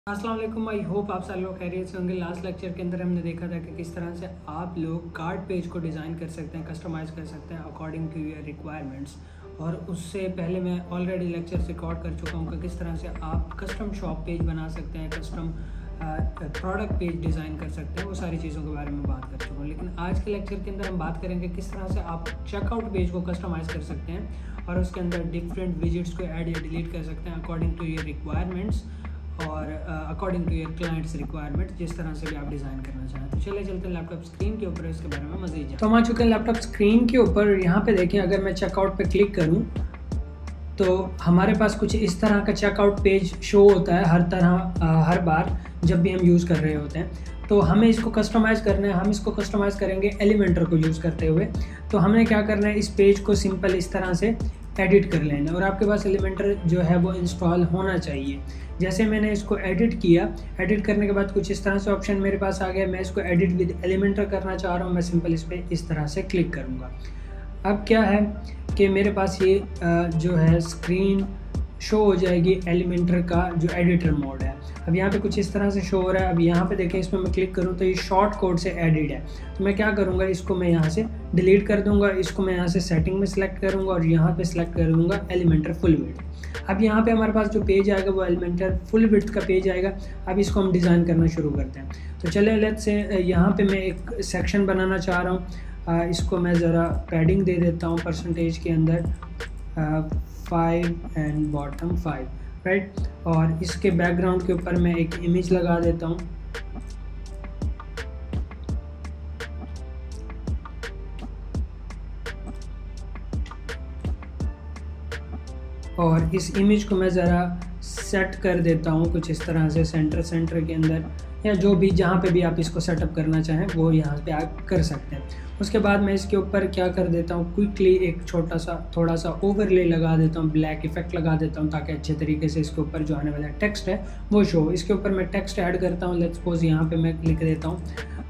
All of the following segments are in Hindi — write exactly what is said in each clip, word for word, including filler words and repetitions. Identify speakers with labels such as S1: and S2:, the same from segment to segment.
S1: अस्सलाम वालेकुम। आई होप आप सारे लोग खैरियत से होंगे। लास्ट लेक्चर के अंदर हमने देखा था कि किस तरह से आप लोग कार्ड पेज को डिज़ाइन कर सकते हैं, कस्टमाइज़ कर सकते हैं अकॉर्डिंग टू योर रिक्वायरमेंट्स। और उससे पहले मैं ऑलरेडी लेक्चर रिकॉर्ड कर चुका हूँ कि किस तरह से आप कस्टम शॉप पेज बना सकते हैं, कस्टम प्रोडक्ट पेज डिज़ाइन कर सकते हैं। वो सारी चीज़ों के बारे में बात कर चुका हूँ। लेकिन आज के लेक्चर के अंदर हम बात करेंगे किस तरह से आप चेकआउट पेज को कस्टमाइज़ कर सकते हैं और उसके अंदर डिफरेंट विजिट्स को ऐड या डिलीट कर सकते हैं अकॉर्डिंग टू योर रिक्वायरमेंट्स और according to your clients requirement, जिस तरह से भी आप डिज़ाइन करना चाहें। तो चले चलते हैं लैपटॉप स्क्रीन के ऊपर, इसके बारे में मज़ीद। तो हम आ चुके हैं लैपटॉप स्क्रीन के ऊपर। यहाँ पे देखें, अगर मैं चेकआउट पे क्लिक करूँ तो हमारे पास कुछ इस तरह का चेकआउट पेज शो होता है हर तरह आ, हर बार जब भी हम यूज़ कर रहे होते हैं। तो हमें इसको कस्टमाइज़ करना है। हम इसको कस्टमाइज़ करेंगे एलिमेंटर को यूज़ करते हुए। तो हमें क्या करना है, इस पेज को सिंपल इस तरह से एडिट कर लेना और आपके पास एलिमेंटर जो है वो इंस्टॉल होना चाहिए। जैसे मैंने इसको एडिट किया, एडिट करने के बाद कुछ इस तरह से ऑप्शन मेरे पास आ गया। मैं इसको एडिट विद एलिमेंटर करना चाह रहा हूँ। मैं सिंपल इस पर इस तरह से क्लिक करूँगा। अब क्या है कि मेरे पास ये जो है स्क्रीन शो हो जाएगी एलिमेंटर का जो एडिटर मोड है। अब यहाँ पे कुछ इस तरह से शो हो रहा है। अब यहाँ पे देखें, इसमें मैं क्लिक करूँ तो ये शॉर्ट कोड से एडिट है। तो मैं क्या करूँगा, इसको मैं यहाँ से डिलीट कर दूँगा। इसको मैं यहाँ से सेटिंग में सेलेक्ट करूँगा और यहाँ पे सेलेक्ट कर दूँगा एलिमेंटर फुल विड्थ। अब यहाँ पे हमारे पास जो पेज आएगा वो एलिमेंटर फुल विड्थ का पेज आएगा। अब इसको हम डिज़ाइन करना शुरू करते हैं। तो चले लेट्स से यहाँ पर मैं एक सेक्शन बनाना चाह रहा हूँ। इसको मैं ज़रा पैडिंग दे देता हूँ परसेंटेज के अंदर five and bottom five, right. और इसके बैकग्राउंड के ऊपर मैं एक इमेज लगा देता हूँ। और इस इमेज को मैं ज़रा सेट कर देता हूँ कुछ इस तरह से सेंटर सेंटर के अंदर, या जो भी जहाँ पे भी आप इसको सेटअप करना चाहें वो यहाँ पे आप कर सकते हैं। उसके बाद मैं इसके ऊपर क्या कर देता हूँ, क्विकली एक छोटा सा थोड़ा सा ओवरले लगा देता हूँ, ब्लैक इफेक्ट लगा देता हूँ ताकि अच्छे तरीके से इसके ऊपर जो आने वाला टेक्स्ट है वो शो। इसके ऊपर मैं टेक्स्ट ऐड करता हूँ। लेट्स सपोज यहाँ पे मैं लिख देता हूँ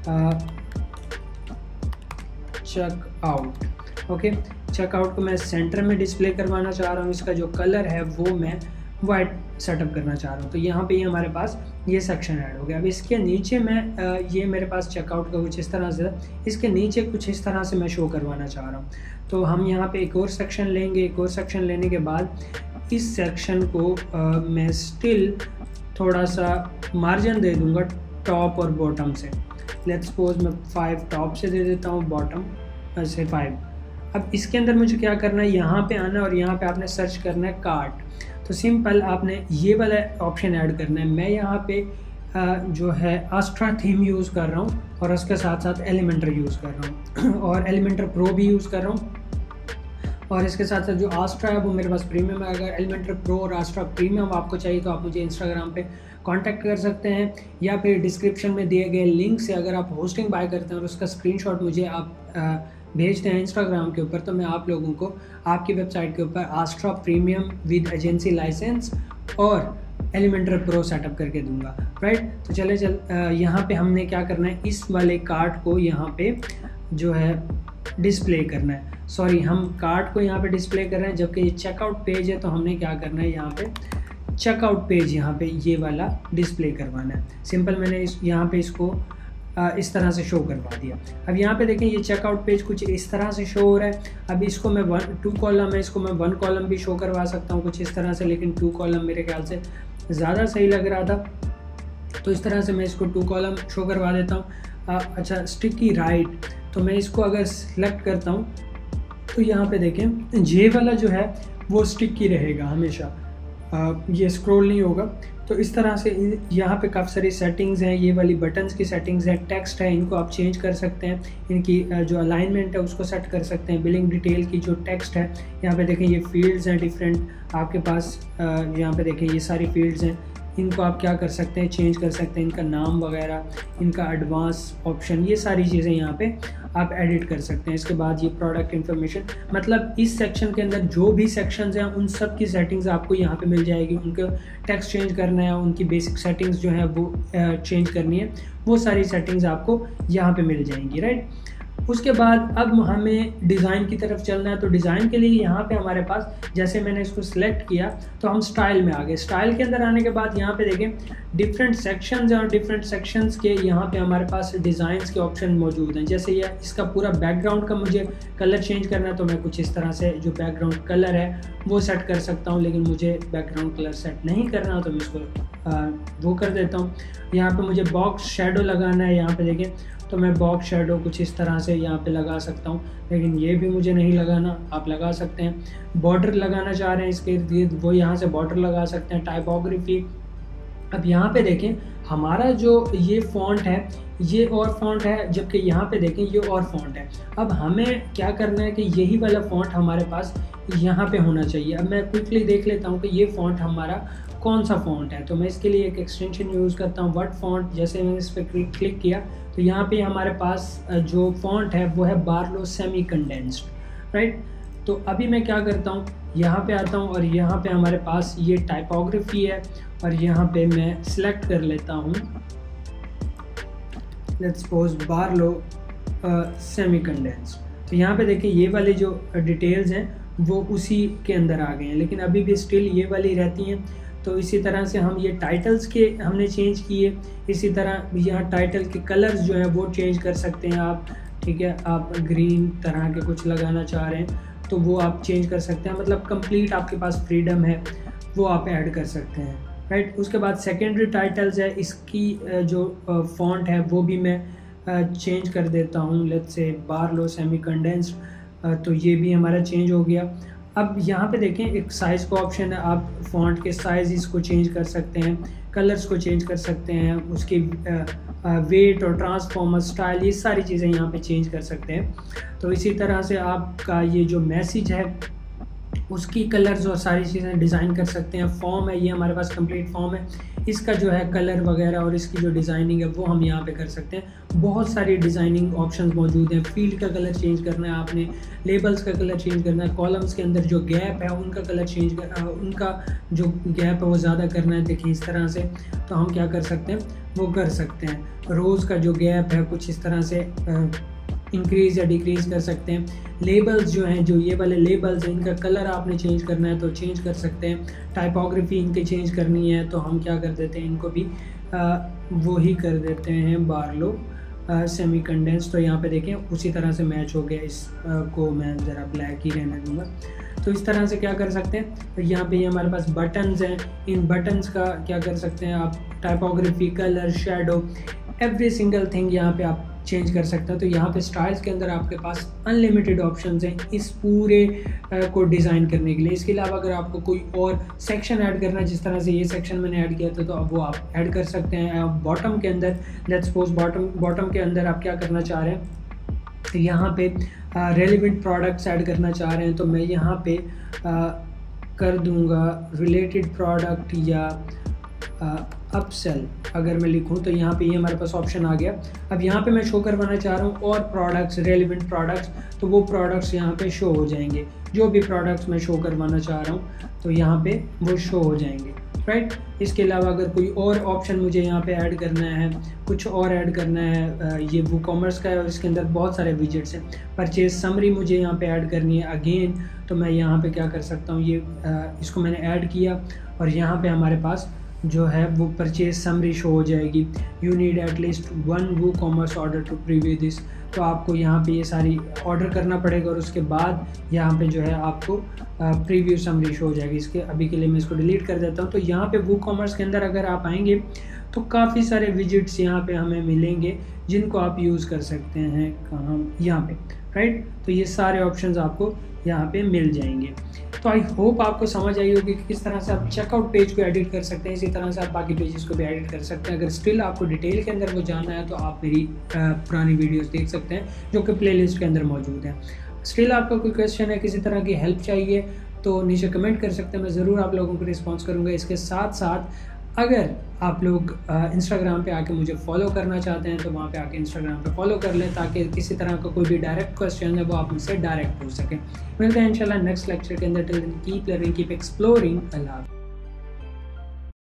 S1: चेक आउट। ओके, चेकआउट को मैं सेंटर में डिस्प्ले करवाना चाह रहा हूँ। इसका जो कलर है वो मैं वाइट सेटअप करना चाह रहा हूँ। तो यहाँ पे ये हमारे पास ये सेक्शन ऐड हो गया। अब इसके नीचे मैं ये मेरे पास चेकआउट का कुछ इस तरह से, इसके नीचे कुछ इस तरह से मैं शो करवाना चाह रहा हूँ। तो हम यहाँ पे एक और सेक्शन लेंगे। एक और सेक्शन लेने के बाद इस सेक्शन को आ, मैं स्टिल थोड़ा सा मार्जिन दे दूँगा टॉप और बॉटम से। लेट्स सपोज मैं फाइव टॉप से दे देता हूँ, बॉटम से फाइव। अब इसके अंदर मुझे क्या करना है, यहाँ पे आना और यहाँ पे आपने सर्च करना है कार्ट। तो सिंपल आपने ये वाला ऑप्शन ऐड करना है। मैं यहाँ पे जो है आस्ट्रा थीम यूज़ कर रहा हूँ और उसके साथ साथ एलिमेंटर यूज़ कर रहा हूँ और एलिमेंटर प्रो भी यूज़ कर रहा हूँ। और इसके साथ साथ जो आस्ट्रा है वो मेरे पास प्रीमियम है। अगर एलिमेंटर प्रो और आस्ट्रा प्रीमियम आपको चाहिए तो आप मुझे इंस्टाग्राम पे कांटेक्ट कर सकते हैं, या फिर डिस्क्रिप्शन में दिए गए लिंक से अगर आप होस्टिंग बाय करते हैं और उसका स्क्रीनशॉट मुझे आप आ, भेजते हैं इंस्टाग्राम के ऊपर, तो मैं आप लोगों को आपकी वेबसाइट के ऊपर Astra premium with agency license और एलिमेंटर प्रो सेटअप करके दूंगा, राइट। तो चले चल यहाँ पे हमने क्या करना है, इस वाले कार्ड को यहाँ पे जो है डिस्प्ले करना है। सॉरी, हम कार्ड को यहाँ पे डिस्प्ले कर रहे हैं, जबकि ये चेकआउट पेज है। तो हमने क्या करना है, यहाँ पे चेकआउट पेज यहाँ पे ये वाला डिस्प्ले करवाना है। सिंपल मैंने इस यहाँ पे इसको इस तरह से शो करवा दिया। अब यहाँ पे देखें, ये चेकआउट पेज कुछ इस तरह से शो हो रहा है। अब इसको मैं वन टू कॉलम है, इसको मैं वन कॉलम भी शो करवा सकता हूँ कुछ इस तरह से, लेकिन टू कॉलम मेरे ख्याल से ज़्यादा सही लग रहा था। तो इस तरह से मैं इसको टू कॉलम शो करवा देता हूँ। अच्छा, स्टिकी राइट, तो मैं इसको अगर सिलेक्ट करता हूँ तो यहाँ पे देखें जे वाला जो है वो स्टिकी रहेगा हमेशा, आ, ये स्क्रॉल नहीं होगा। तो इस तरह से यहाँ पे काफ़ी सारी सेटिंग्स हैं। ये वाली बटन्स की सेटिंग्स हैं, टेक्स्ट है, इनको आप चेंज कर सकते हैं। इनकी जो अलाइनमेंट है उसको सेट कर सकते हैं। बिलिंग डिटेल की जो टेक्स्ट है, यहाँ पे देखें ये फील्ड्स हैं डिफरेंट आपके पास। यहाँ पे देखें ये सारी फील्ड्स हैं, इनको आप क्या कर सकते हैं, चेंज कर सकते हैं। इनका नाम वगैरह, इनका एडवांस ऑप्शन, ये सारी चीज़ें यहाँ पे आप एडिट कर सकते हैं। इसके बाद ये प्रोडक्ट इन्फॉर्मेशन, मतलब इस सेक्शन के अंदर जो भी सेक्शंस हैं उन सब की सेटिंग्स आपको यहाँ पे मिल जाएगी। उनके टेक्स्ट चेंज करना है, उनकी बेसिक सेटिंग्स जो है वो चेंज करनी है, वो सारी सेटिंग्स आपको यहाँ पे मिल जाएंगी, राइट। उसके बाद अब हमें डिज़ाइन की तरफ चलना है। तो डिज़ाइन के लिए यहाँ पे हमारे पास जैसे मैंने इसको सिलेक्ट किया तो हम स्टाइल में आ गए। स्टाइल के अंदर आने के बाद यहाँ पे देखें डिफरेंट सेक्शंस और डिफरेंट सेक्शंस के यहाँ पे हमारे पास डिज़ाइंस के ऑप्शन मौजूद हैं। जैसे ये इसका पूरा बैकग्राउंड का मुझे कलर चेंज करना है तो मैं कुछ इस तरह से जो बैकग्राउंड कलर है वो सेट कर सकता हूँ, लेकिन मुझे बैकग्राउंड कलर सेट नहीं करना तो मैं इसको आ, वो कर देता हूँ। यहाँ पे मुझे बॉक्स शेडो लगाना है, यहाँ पे देखें तो मैं बॉक्स शेडो कुछ इस तरह से यहाँ पे लगा सकता हूँ, लेकिन ये भी मुझे नहीं लगाना, आप लगा सकते हैं। बॉर्डर लगाना चाह रहे हैं इसके इर्द गिर्द, वो यहाँ से बॉर्डर लगा सकते हैं। टाइपोग्राफी, अब यहाँ पे देखें हमारा जो ये फ़ॉन्ट है ये और फ़ॉन्ट है, जबकि यहाँ पे देखें ये और फ़ॉन्ट है। अब हमें क्या करना है कि यही वाला फ़ॉन्ट हमारे पास यहाँ पे होना चाहिए। अब मैं क्विकली देख लेता हूँ कि ये फ़ॉन्ट हमारा कौन सा फ़ॉन्ट है। तो मैं इसके लिए एक एक्सटेंशन यूज़ करता हूँ वर्ड फ़ॉन्ट। जैसे मैंने इस पर क्लिक किया तो यहाँ पे हमारे पास जो फ़ॉन्ट है वो है बार्लो सेमी कंडेंस्ड, राइट। तो अभी मैं क्या करता हूँ, यहाँ पे आता हूँ और यहाँ पे हमारे पास ये टाइपोग्राफी है और यहाँ पे मैं सिलेक्ट कर लेता हूँ let's suppose Barlow semi condensed. तो यहाँ पे देखिए ये वाली जो डिटेल्स हैं वो उसी के अंदर आ गए हैं, लेकिन अभी भी स्टिल ये वाली रहती हैं। तो इसी तरह से हम ये टाइटल्स के हमने चेंज किए। इसी तरह यहाँ टाइटल के कलर्स जो हैं वो चेंज कर सकते हैं आप, ठीक है। आप ग्रीन तरह के कुछ लगाना चाह रहे हैं तो वो आप चेंज कर सकते हैं, मतलब कंप्लीट आपके पास फ्रीडम है, वो आप ऐड कर सकते हैं, राइट। उसके बाद सेकेंडरी टाइटल्स है, इसकी जो फॉन्ट है वो भी मैं चेंज कर देता हूँ, let's say Barlow semi condensed. तो ये भी हमारा चेंज हो गया। अब यहाँ पे देखें एक साइज़ का ऑप्शन है, आप फ़ॉन्ट के साइज़ इसको चेंज कर सकते हैं, कलर्स को चेंज कर सकते हैं, उसकी वेट और ट्रांसफॉर्मर स्टाइल ये सारी चीज़ें यहाँ पे चेंज कर सकते हैं। तो इसी तरह से आपका ये जो मैसेज है उसकी कलर्स और सारी चीज़ें डिज़ाइन कर सकते हैं। फॉर्म है ये हमारे पास कंप्लीट फॉर्म है, इसका जो है कलर वगैरह और इसकी जो डिज़ाइनिंग है वो हम यहाँ पे कर सकते हैं। बहुत सारी डिज़ाइनिंग ऑप्शंस मौजूद हैं। फील्ड का कलर चेंज करना है आपने, लेबल्स का कलर चेंज करना है, कॉलम्स के अंदर जो गैप है उनका कलर चेंज कर उनका जो गैप है वो ज़्यादा करना है, देखिए इस तरह से। तो हम क्या कर सकते हैं वो कर सकते हैं। रोज़ का जो गैप है कुछ इस तरह से इंक्रीज़ या डिक्रीज़ कर सकते हैं। लेबल्स जो हैं, जो ये वाले लेबल्स हैं, इनका कलर आपने चेंज करना है तो चेंज कर सकते हैं। टाइपोग्राफी इनके चेंज करनी है तो हम क्या कर देते हैं, इनको भी आ, वो ही कर देते हैं बार्लो सेमी कंडेंस। तो यहाँ पे देखें उसी तरह से मैच हो गया, इस आ, को मैं ज़रा ब्लैक ही रहने दूँगा। तो इस तरह से क्या कर सकते हैं, तो यहाँ पे ये हमारे पास बटन्स हैं, इन बटन्स का क्या कर सकते हैं आप, typography, colour, shadow, every single thing यहाँ पे आप चेंज कर सकते हैं। तो यहाँ पे स्टाइल्स के अंदर आपके पास अनलिमिटेड ऑप्शंस हैं इस पूरे को डिज़ाइन करने के लिए। इसके अलावा अगर आपको कोई और सेक्शन ऐड करना है, जिस तरह से ये सेक्शन मैंने ऐड किया था तो अब वो आप ऐड कर सकते हैं। बॉटम के अंदर लेट्स सपोज बॉटम बॉटम के अंदर आप क्या करना चाह रहे हैं, यहाँ पे रेलिवेंट प्रोडक्ट्स ऐड करना चाह रहे हैं तो मैं यहाँ पे आ, कर दूँगा रिलेटेड प्रोडक्ट या अपसेल अगर मैं लिखूं तो यहाँ पे ये हमारे पास ऑप्शन आ गया। अब यहाँ पे मैं शो करवाना चाह रहा हूँ और प्रोडक्ट्स, रेलिवेंट प्रोडक्ट्स, तो वो प्रोडक्ट्स यहाँ पे शो हो जाएंगे। जो भी प्रोडक्ट्स मैं शो करवाना चाह रहा हूँ तो यहाँ पे वो शो हो जाएंगे, राइट। इसके अलावा अगर कोई और ऑप्शन मुझे यहाँ पे ऐड करना है, कुछ और ऐड करना है, ये वो कॉमर्स का है और इसके अंदर बहुत सारे विजेट्स हैं। परचेज समरी मुझे यहाँ पे ऐड करनी है अगेन, तो मैं यहाँ पे क्या कर सकता हूँ, ये इसको मैंने ऐड किया और यहाँ पे हमारे पास जो है वो परचेज समरी शो हो जाएगी। You need at least one WooCommerce order to preview this, तो आपको यहाँ पे ये सारी ऑर्डर करना पड़ेगा और उसके बाद यहाँ पे जो है आपको प्रीव्यू समरी शो हो जाएगी। इसके अभी के लिए मैं इसको डिलीट कर देता हूँ। तो यहाँ पे वो कॉमर्स के अंदर अगर आप आएंगे तो काफ़ी सारे विजिट्स यहाँ पे हमें मिलेंगे जिनको आप यूज़ कर सकते हैं कहाँ, यहाँ पे, राइट। तो ये सारे ऑप्शंस आपको यहाँ पे मिल जाएंगे। तो आई होप आपको समझ आई होगी कि किस तरह से आप चेकआउट पेज को एडिट कर सकते हैं। इसी तरह से आप बाकी पेजेस को भी एडिट कर सकते हैं। अगर स्टिल आपको डिटेल के अंदर वो जानना है तो आप मेरी पुरानी वीडियोस देख सकते हैं जो कि प्लेलिस्ट के अंदर मौजूद हैं। स्टिल आपका कोई क्वेश्चन है, किसी तरह की हेल्प चाहिए तो नीचे कमेंट कर सकते हैं, मैं ज़रूर आप लोगों को रिस्पॉन्स करूँगा। इसके साथ साथ अगर आप लोग इंस्टाग्राम पे आके मुझे फॉलो करना चाहते हैं तो वहाँ पे आके इंस्टाग्राम पे फॉलो कर लें ताकि किसी तरह का कोई भी डायरेक्ट क्वेश्चन है वो आप मुझसे डायरेक्ट पूछ सकें। मिलते हैं इंशाल्लाह नेक्स्ट लेक्चर के अंदर। Till then keep learning, keep exploring. अल्लाह।